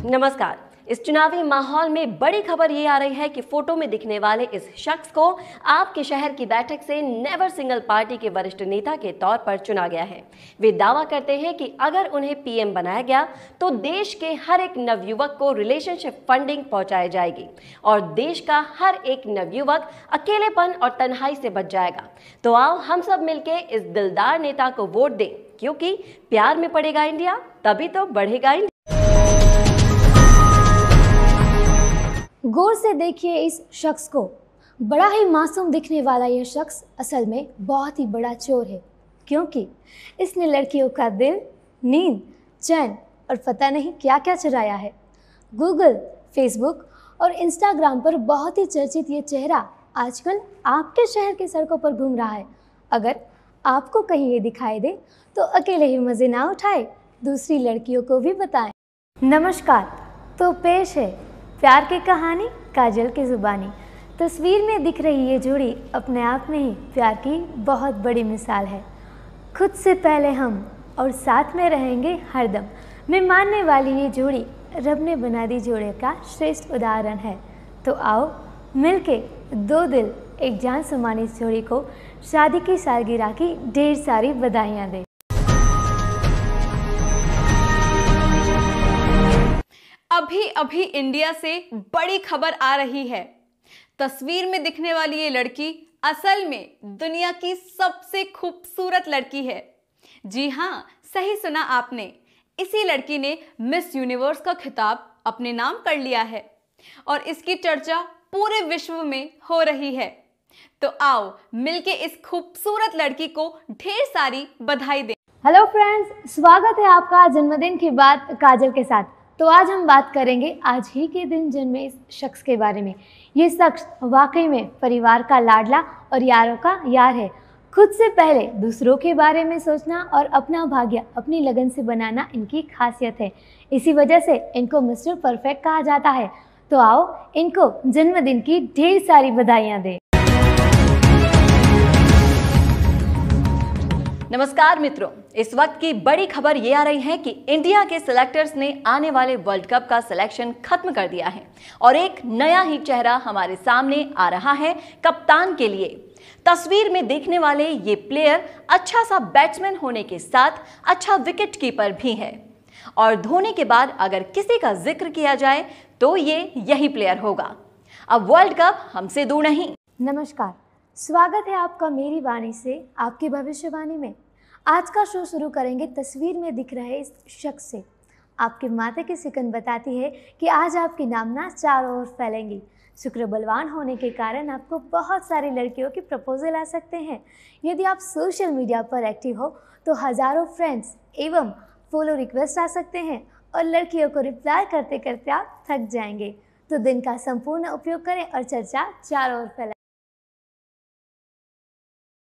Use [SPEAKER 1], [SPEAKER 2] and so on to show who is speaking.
[SPEAKER 1] नमस्कार। इस चुनावी माहौल में बड़ी खबर ये आ रही है कि फोटो में दिखने वाले इस शख्स को आपके शहर की बैठक से नेवर सिंगल पार्टी के वरिष्ठ नेता के तौर पर चुना गया है। वे दावा करते हैं कि अगर उन्हें पीएम बनाया गया तो देश के हर एक नवयुवक को रिलेशनशिप फंडिंग पहुंचाई जाएगी और देश का हर एक नवयुवक अकेलेपन और तन्हाई से बच जाएगा। तो आओ हम सब मिलके इस दिलदार नेता को वोट दें, क्योंकि प्यार में पड़ेगा इंडिया, तभी तो बढ़ेगा इंडिया।
[SPEAKER 2] गौर से देखिए इस शख्स को। बड़ा ही मासूम दिखने वाला यह शख्स असल में बहुत ही बड़ा चोर है, क्योंकि इसने लड़कियों का दिल, नींद, चैन और पता नहीं क्या क्या चुराया है। गूगल, फेसबुक और इंस्टाग्राम पर बहुत ही चर्चित ये चेहरा आजकल आपके शहर की सड़कों पर घूम रहा है। अगर आपको कहीं ये दिखाई दे तो अकेले ही मज़े ना उठाए, दूसरी लड़कियों को भी बताएं। नमस्कार, तो पेश है प्यार की कहानी काजल की ज़ुबानी। तस्वीर में दिख रही ये जोड़ी अपने आप में ही प्यार की बहुत बड़ी मिसाल है। खुद से पहले हम और साथ में रहेंगे हरदम में मानने वाली ये जोड़ी रब ने बना दी जोड़े का श्रेष्ठ उदाहरण है। तो आओ मिलके दो दिल एक जान समानी इस जोड़ी को शादी की सालगिरह की ढेर सारी बधाइयाँ दें।
[SPEAKER 3] अभी इंडिया से बड़ी खबर आ रही है। तस्वीर में दिखने वाली ये लड़की असल में दुनिया की सबसे खूबसूरत लड़की है। जी हाँ, सही सुना आपने। इसी लड़की ने मिस यूनिवर्स का खिताब अपने नाम कर लिया है और इसकी चर्चा पूरे विश्व में हो रही है। तो आओ मिलके इस खूबसूरत लड़की को ढेर सारी बधाई दें।
[SPEAKER 2] हेलो फ्रेंड्स, स्वागत है आपका जन्मदिन की बात काजल के साथ। तो आज हम बात करेंगे आज ही के दिन जन्मे इस शख्स के बारे में। ये शख्स वाकई में परिवार का लाडला और यारों का यार है। खुद से पहले दूसरों के बारे में सोचना और अपना भाग्य अपनी लगन से बनाना इनकी खासियत है। इसी वजह से इनको मिस्टर परफेक्ट कहा जाता है। तो आओ इनको जन्मदिन की ढेर सारी बधाइयाँ दें।
[SPEAKER 1] नमस्कार मित्रों, इस वक्त की बड़ी खबर ये आ रही है कि इंडिया के सिलेक्टर्स ने आने वाले वर्ल्ड कप का सिलेक्शन खत्म कर दिया है और एक नया ही चेहरा हमारे सामने आ रहा है कप्तान के लिए। तस्वीर में देखने वाले ये प्लेयर अच्छा सा बैट्समैन होने के साथ अच्छा विकेट कीपर भी है और धोनी के बाद अगर किसी का जिक्र किया जाए तो ये यही प्लेयर होगा। अब वर्ल्ड कप हमसे दूर नहीं।
[SPEAKER 2] नमस्कार, स्वागत है आपका मेरी वाणी से आपकी भविष्यवाणी में। आज का शो शुरू करेंगे तस्वीर में दिख रहे इस शख्स से। आपके माथे की सिकन बताती है कि आज आपकी नामना चारों ओर फैलेंगी। शुक्र बलवान होने के कारण आपको बहुत सारी लड़कियों की प्रपोजल आ सकते हैं। यदि आप सोशल मीडिया पर एक्टिव हो तो हज़ारों फ्रेंड्स एवं फॉलो रिक्वेस्ट आ सकते हैं और लड़कियों को रिप्लाई करते करते आप थक जाएंगे। तो दिन का संपूर्ण उपयोग करें और चर्चा चारों ओर फैलाएं।